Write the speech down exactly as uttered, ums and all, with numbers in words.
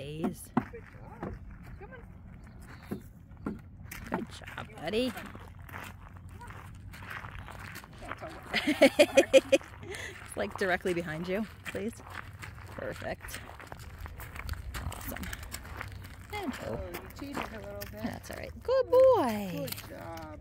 Blaze. Good job. Come on. Good job, buddy. Can't tell what. It's like directly behind you, please. Perfect. Awesome. And Oh, oh, you cheated a little bit. that's all right. Good boy. Good job.